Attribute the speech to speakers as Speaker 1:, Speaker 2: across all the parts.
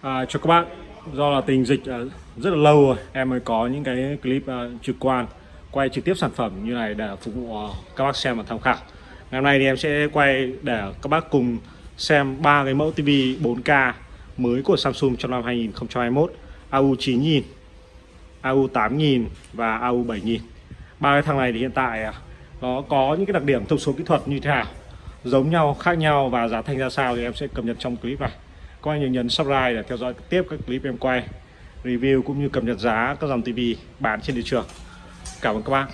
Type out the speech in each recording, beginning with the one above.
Speaker 1: Cho các bác, do là tình dịch rất là lâu rồi em mới có những cái clip trực quan quay trực tiếp sản phẩm như này để phục vụ các bác xem và tham khảo. Ngày hôm nay thì em sẽ quay để các bác cùng xem 3 cái mẫu TV 4K mới của Samsung trong năm 2021: AU9000, AU8000 và AU7000. Ba cái thằng này thì hiện tại nó có những cái đặc điểm thông số kỹ thuật như thế nào, giống nhau, khác nhau và giá thành ra sao thì em sẽ cập nhật trong clip này. Các anh nhấn subscribe để theo dõi tiếp các clip em quay, review cũng như cập nhật giá các dòng TV bán trên thị trường. Cảm ơn các bác.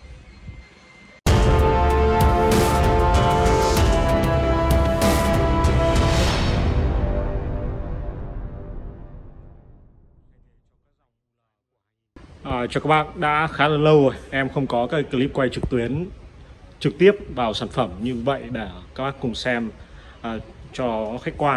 Speaker 1: Cho các bác, đã khá là lâu rồi em không có cái clip quay trực tuyến trực tiếp vào sản phẩm như vậy để các bác cùng xem cho khách quan.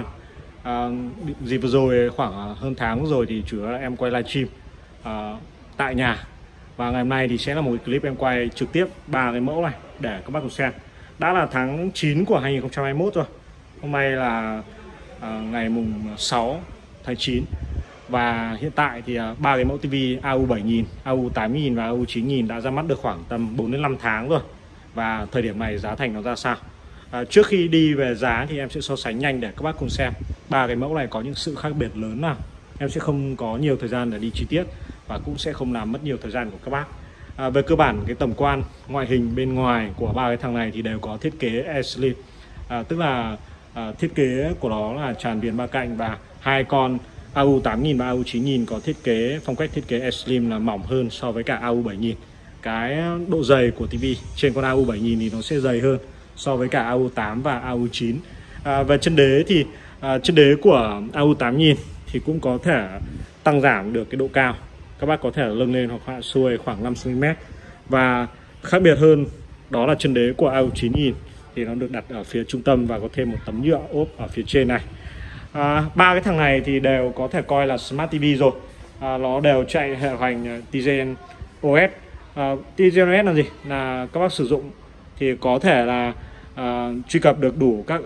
Speaker 1: Dịp vừa rồi khoảng hơn tháng rồi thì chủ yếu là em quay livestream tại nhà, và ngày hôm nay thì sẽ là một clip em quay trực tiếp 3 cái mẫu này để các bác cùng xem. Đã là tháng 9 của 2021 rồi, hôm nay là ngày mùng 6 tháng 9, và hiện tại thì 3 cái mẫu TV AU7000, AU8000 và AU9000 đã ra mắt được khoảng tầm 4 đến 5 tháng rồi. Và thời điểm này giá thành nó ra sao? Trước khi đi về giá thì em sẽ so sánh nhanh để các bác cùng xem 3 cái mẫu này có những sự khác biệt lớn nào. Em sẽ không có nhiều thời gian để đi chi tiết và cũng sẽ không làm mất nhiều thời gian của các bác. Về cơ bản cái tổng quan ngoại hình bên ngoài của 3 cái thằng này thì đều có thiết kế E-Slim, tức là thiết kế của nó là tràn viền 3 cạnh, và hai con AU8000 và AU9000 có thiết kế phong cách thiết kế E-Slim là mỏng hơn so với cả AU7000. Cái độ dày của TV trên con AU7000 thì nó sẽ dày hơn so với cả AU8 và AU9. Về chân đế thì chân đế của AU8000 thì cũng có thể tăng giảm được cái độ cao, các bác có thể nâng lên hoặc hạ xuôi khoảng 5 cm. Và khác biệt hơn đó là chân đế của AU9000 thì nó được đặt ở phía trung tâm và có thêm một tấm nhựa ốp ở phía trên này. Ba cái thằng này thì đều có thể coi là Smart TV rồi. Nó đều chạy hệ điều hành Tizen OS. Tizen OS là gì? Là các bác sử dụng thì có thể là truy cập được đủ các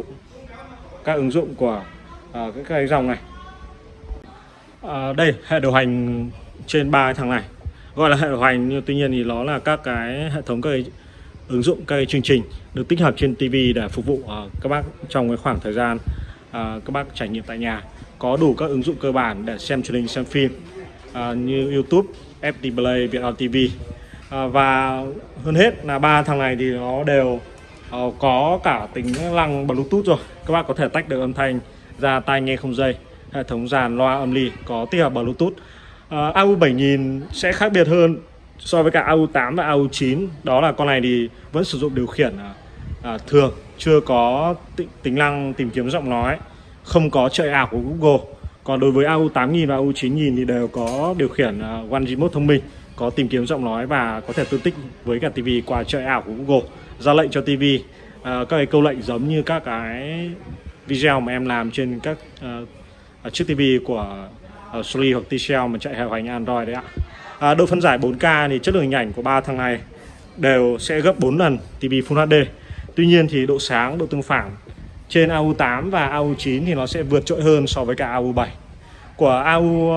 Speaker 1: ứng dụng của cái dòng này. Đây hệ điều hành trên 3 cái thằng này gọi là hệ điều hành, nhưng tuy nhiên thì nó là các cái hệ thống, các cái ứng dụng, các cái chương trình được tích hợp trên TV để phục vụ các bác trong cái khoảng thời gian các bác trải nghiệm tại nhà. Có đủ các ứng dụng cơ bản để xem truyền hình, xem phim như YouTube, FPT Play, Viettel TV. Và hơn hết là 3 thằng này thì nó đều có cả tính năng Bluetooth rồi. Các bác có thể tách được âm thanh ra tai nghe không dây, hệ thống dàn loa âm ly có tích hợp Bluetooth. AU7000 sẽ khác biệt hơn so với cả AU8 và AU9, đó là con này thì vẫn sử dụng điều khiển thường, chưa có tính năng tìm kiếm giọng nói, không có trợ ảo của Google. Còn đối với AU8000 và AU9000 thì đều có điều khiển One Remote thông minh, có tìm kiếm giọng nói và có thể tương thích với cả TV qua trợ ảo của Google, ra lệnh cho TV các cái câu lệnh giống như các cái video mà em làm trên các chiếc TV của Sony hoặc TCL mà chạy hệ điều hành Android đấy ạ. Độ phân giải 4K thì chất lượng hình ảnh của 3 thằng này đều sẽ gấp 4 lần TV Full HD. Tuy nhiên thì độ sáng, độ tương phản trên AU8 và AU9 thì nó sẽ vượt trội hơn so với cả AU7. Của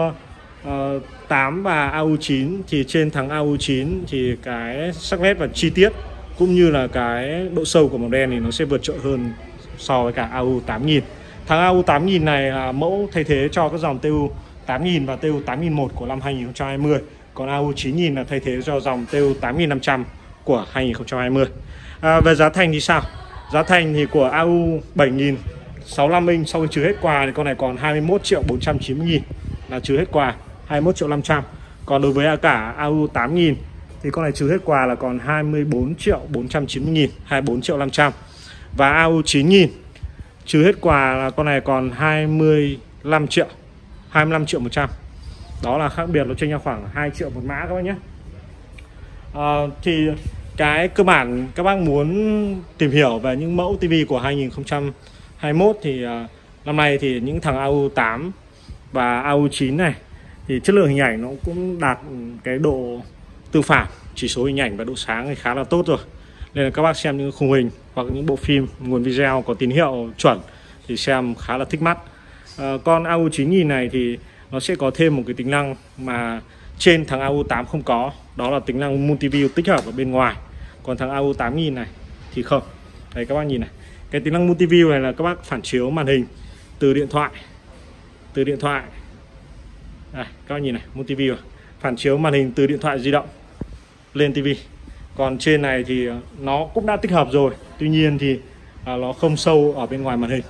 Speaker 1: AU8 và AU9 thì trên thằng AU9 thì cái sắc nét và chi tiết cũng như là cái độ sâu của màu đen thì nó sẽ vượt trội hơn so với cả AU8000. Thằng AU8000 này là mẫu thay thế cho các dòng TU8000 và TU8001 của năm 2020. Còn AU9000 là thay thế cho dòng TU8500 của 2020. Về giá thành thì sao? Giá thành thì của AU7000 65 inch sau khi trừ hết quà thì con này còn 21.490.000 là trừ hết quà, 21.500.000. Còn đối với cả AU8000 thì con này trừ hết quà là còn 24.490.000, 24.500.000. Và AU9000 trừ hết quà là con này còn 25 triệu, 25.100.000. Đó là khác biệt, nó chênh nhau khoảng 2 triệu một mã các bác nhé. Thì cái cơ bản các bác muốn tìm hiểu về những mẫu TV của 2021 thì năm nay thì những thằng AU8 và AU9 này thì chất lượng hình ảnh nó cũng đạt cái độ tương phản, chỉ số hình ảnh và độ sáng thì khá là tốt rồi. Nên là các bác xem những khung hình hoặc những bộ phim, nguồn video có tín hiệu chuẩn thì xem khá là thích mắt. Con AU 9000 này thì nó sẽ có thêm một cái tính năng mà trên thằng AU 8 không có, đó là tính năng multi-view tích hợp ở bên ngoài. Còn thằng AU 8000 này thì không. Đấy các bác nhìn này, cái tính năng multi-view này là các bác phản chiếu màn hình từ điện thoại. Đây, các bác nhìn này, multi-view phản chiếu màn hình từ điện thoại di động lên TV. Còn trên này thì nó cũng đã tích hợp rồi, tuy nhiên thì nó không sâu ở bên ngoài màn hình.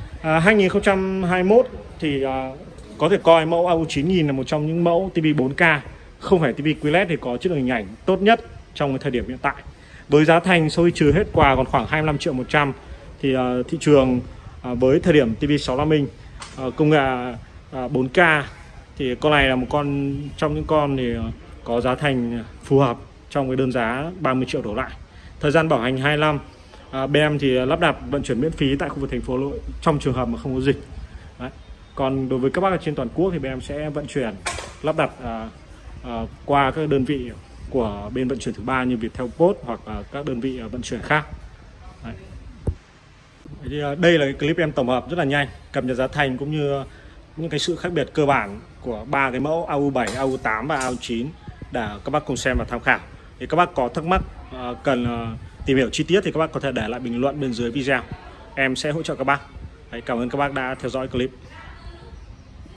Speaker 1: 2021 thì có thể coi mẫu AU 9000 là một trong những mẫu TV 4K không phải TV QLED thì có chất lượng hình ảnh tốt nhất trong cái thời điểm hiện tại. Với giá thành sau khi trừ hết quà còn khoảng 25.100.000 thì thị trường với thời điểm TV 65 inch công nghệ 4K thì con này là một con trong những con thì có giá thành phù hợp trong cái đơn giá 30 triệu đổ lại. Thời gian bảo hành 2 năm. BM thì lắp đặt vận chuyển miễn phí tại khu vực thành phố Hà Nội trong trường hợp mà không có dịch. Đấy. Còn đối với các bác ở trên toàn quốc thì BM sẽ vận chuyển lắp đặt qua các đơn vị của bên vận chuyển thứ ba như Viettel Post hoặc các đơn vị vận chuyển khác. Đấy. Thì đây là cái clip em tổng hợp rất là nhanh, cập nhật giá thành cũng như những cái sự khác biệt cơ bản của ba cái mẫu AU7, AU8 và AU9 để các bác cùng xem và tham khảo. Thì các bác có thắc mắc cần tìm hiểu chi tiết thì các bác có thể để lại bình luận bên dưới video, em sẽ hỗ trợ các bác. Đấy, cảm ơn các bác đã theo dõi clip.